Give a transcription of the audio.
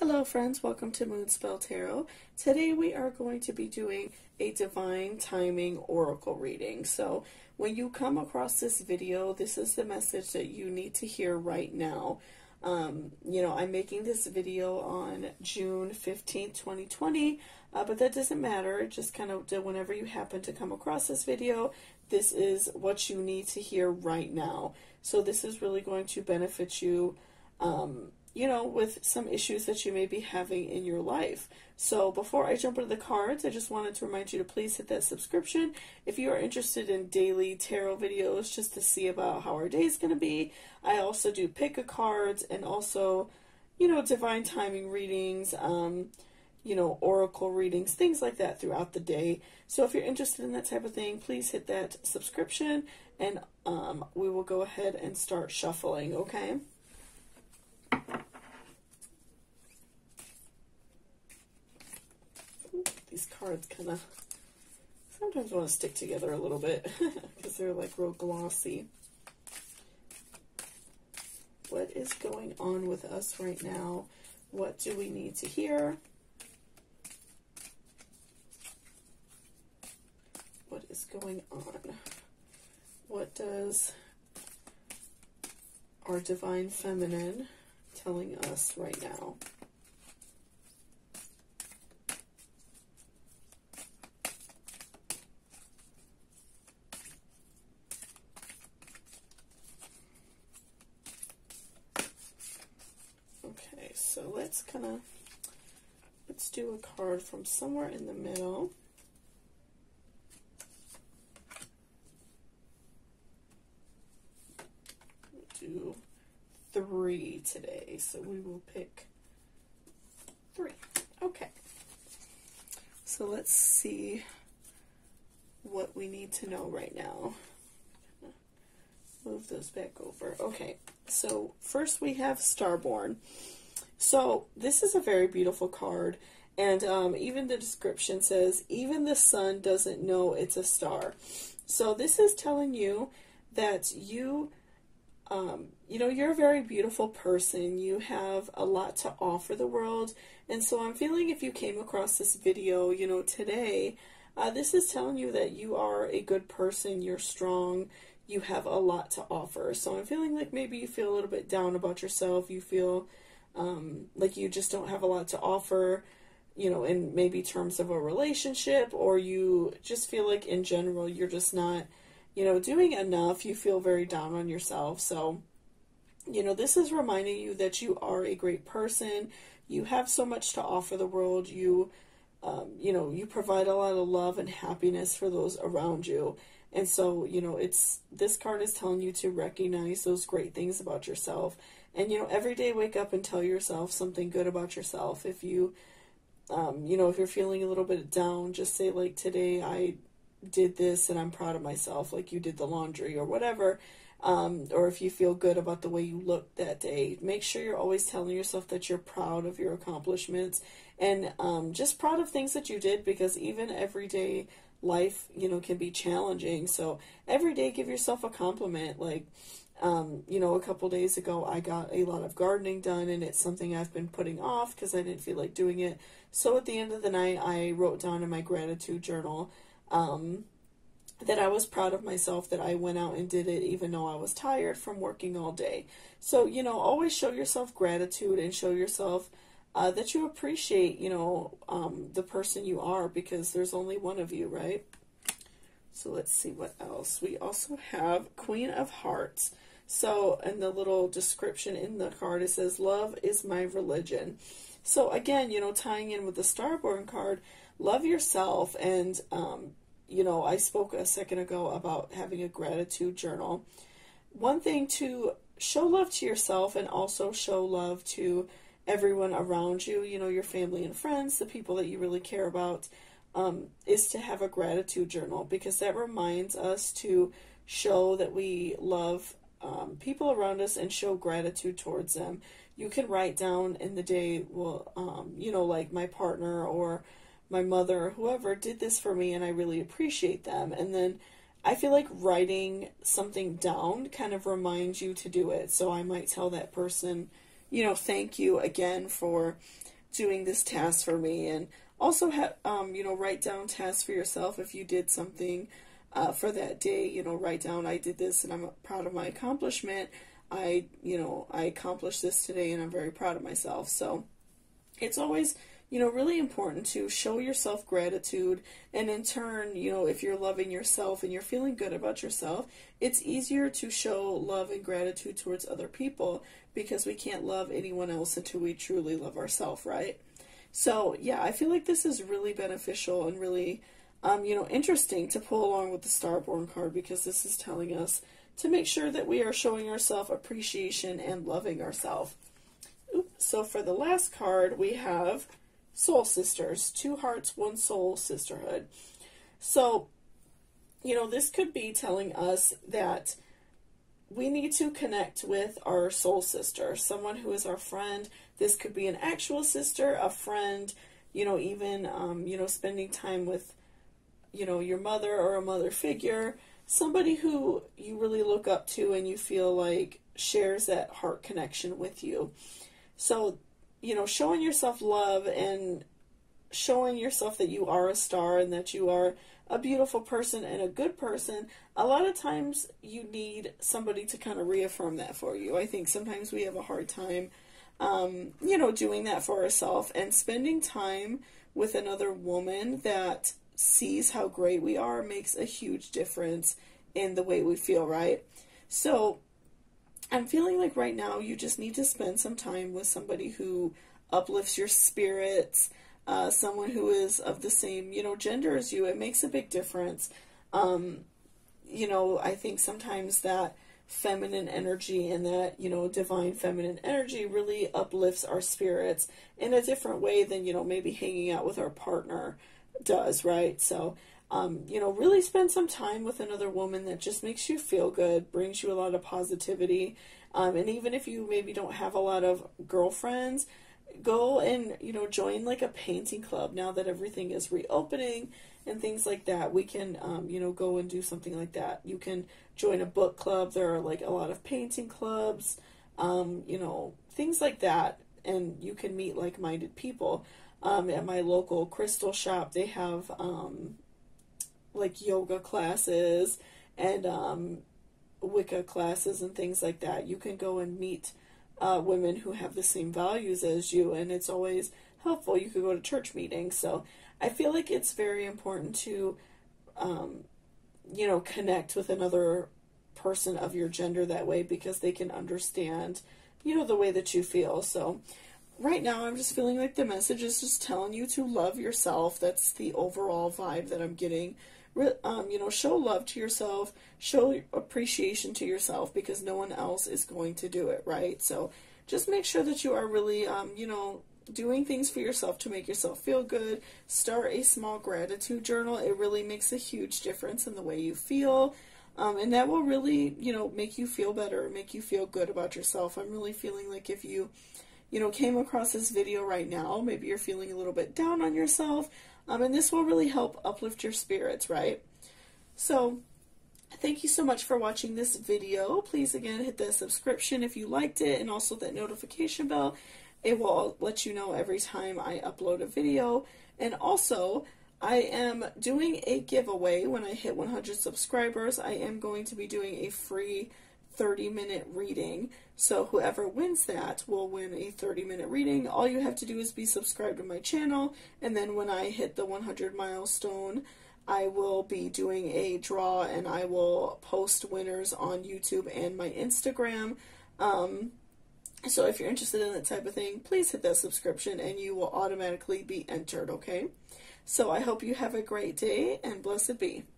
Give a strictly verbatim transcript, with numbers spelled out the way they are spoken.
Hello friends, welcome to Moonspell Tarot. Today we are going to be doing a Divine Timing Oracle reading. So when you come across this video, this is the message that you need to hear right now. Um, you know, I'm making this video on June fifteenth, twenty twenty, uh, but that doesn't matter. Just kind of whenever you happen to come across this video, this is what you need to hear right now. So this is really going to benefit you um, you know, with some issues that you may be having in your life. So before I jump into the cards, I just wanted to remind you to please hit that subscription if you are interested in daily tarot videos just to see about how our day is going to be. I also do pick a cards and also, you know, divine timing readings, um, you know, oracle readings, things like that throughout the day. So if you're interested in that type of thing, please hit that subscription and um, we will go ahead and start shuffling, okay? These cards kind of sometimes want to stick together a little bit because they're like real glossy. What is going on with us right now? What do we need to hear? What is going on? What does our Divine Feminine telling us right now? Okay, so let's kind of, let's do a card from somewhere in the middle. We'll do three today, so we will pick three. Okay, so let's see what we need to know right now. Move those back over. Okay, so first we have Starborn. So this is a very beautiful card, and um, even the description says, even the sun doesn't know it's a star. So this is telling you that you, um, you know, you're a very beautiful person. You have a lot to offer the world, and so I'm feeling if you came across this video, you know, today, uh, this is telling you that you are a good person, you're strong, you have a lot to offer. So I'm feeling like maybe you feel a little bit down about yourself. You feel um, like you just don't have a lot to offer, you know, in maybe terms of a relationship, or you just feel like in general you're just not, you know, doing enough. You feel very down on yourself. So, you know, this is reminding you that you are a great person. You have so much to offer the world. You, um, you know, you provide a lot of love and happiness for those around you. And so, you know, it's, this card is telling you to recognize those great things about yourself. And, you know, every day wake up and tell yourself something good about yourself. If you, um, you know, if you're feeling a little bit down, just say like, today I did this and I'm proud of myself, like you did the laundry or whatever. Um, or if you feel good about the way you look that day, make sure you're always telling yourself that you're proud of your accomplishments and um, just proud of things that you did, because even everyday life, you know, can be challenging. So every day give yourself a compliment. Like, um, you know, a couple days ago I got a lot of gardening done, and it's something I've been putting off because I didn't feel like doing it. So at the end of the night I wrote down in my gratitude journal um, that I was proud of myself that I went out and did it even though I was tired from working all day. So, you know, always show yourself gratitude and show yourself Uh, that you appreciate, you know, um, the person you are, because there's only one of you, right? So let's see what else. We also have Queen of Hearts. So in the little description in the card, it says, love is my religion. So again, you know, tying in with the Starborn card, love yourself. And, um, you know, I spoke a second ago about having a gratitude journal. One thing to show love to yourself and also show love to everyone around you, you know, your family and friends, the people that you really care about, um, is to have a gratitude journal, because that reminds us to show that we love um, people around us and show gratitude towards them. You can write down in the day, well, um, you know, like my partner or my mother or whoever did this for me and I really appreciate them. And then I feel like writing something down kind of reminds you to do it. So I might tell that person, you know, thank you again for doing this task for me. And also, ha um, you know, write down tasks for yourself if you did something uh, for that day. You know, write down, I did this and I'm proud of my accomplishment. I, you know, I accomplished this today and I'm very proud of myself. So it's always, you know, really important to show yourself gratitude. And in turn, you know, if you're loving yourself and you're feeling good about yourself, it's easier to show love and gratitude towards other people, because we can't love anyone else until we truly love ourselves, right? So, yeah, I feel like this is really beneficial and really, um, you know, interesting to pull along with the Starborn card, because this is telling us to make sure that we are showing ourselves appreciation and loving ourselves. So for the last card, we have Soul Sisters, two hearts, one soul, sisterhood. So, you know, this could be telling us that we need to connect with our soul sister, someone who is our friend. This could be an actual sister, a friend, you know, even, um, you know, spending time with, you know, your mother or a mother figure, somebody who you really look up to and you feel like shares that heart connection with you. So, you know, showing yourself love and showing yourself that you are a star and that you are a beautiful person and a good person, a lot of times you need somebody to kind of reaffirm that for you. I think sometimes we have a hard time, um, you know, doing that for ourselves, and spending time with another woman that sees how great we are makes a huge difference in the way we feel, right? So I'm feeling like right now you just need to spend some time with somebody who uplifts your spirits, uh, someone who is of the same, you know, gender as you. It makes a big difference. Um, you know, I think sometimes that feminine energy and that, you know, divine feminine energy really uplifts our spirits in a different way than, you know, maybe hanging out with our partner does, right? So, um, you know, really spend some time with another woman that just makes you feel good, brings you a lot of positivity. Um, and even if you maybe don't have a lot of girlfriends, go and, you know, join like a painting club. Now that everything is reopening and things like that, we can, um, you know, go and do something like that. You can join a book club. There are like a lot of painting clubs, um, you know, things like that. And you can meet like-minded people. Um, at my local crystal shop, they have, um, like yoga classes and, um, Wicca classes and things like that. You can go and meet, uh, women who have the same values as you, and it's always helpful. You could go to church meetings. So I feel like it's very important to, um, you know, connect with another person of your gender that way, because they can understand, you know, the way that you feel. So right now, I'm just feeling like the message is just telling you to love yourself. That's the overall vibe that I'm getting. Um, you know, show love to yourself, show appreciation to yourself, because no one else is going to do it, right? So just make sure that you are really, um, you know, doing things for yourself to make yourself feel good. Start a small gratitude journal. It really makes a huge difference in the way you feel. Um, and that will really, you know, make you feel better, make you feel good about yourself. I'm really feeling like if you you know, came across this video right now, maybe you're feeling a little bit down on yourself, um, and this will really help uplift your spirits, right? So, thank you so much for watching this video. Please, again, hit that subscription if you liked it, and also that notification bell. It will let you know every time I upload a video. And also, I am doing a giveaway when I hit one hundred subscribers. I am going to be doing a free thirty minute reading. So whoever wins that will win a thirty minute reading. All you have to do is be subscribed to my channel, and then when I hit the one hundred milestone, I will be doing a draw, and I will post winners on YouTube and my Instagram. Um, so if you're interested in that type of thing, please hit that subscription and you will automatically be entered, okay? So I hope you have a great day, and blessed be.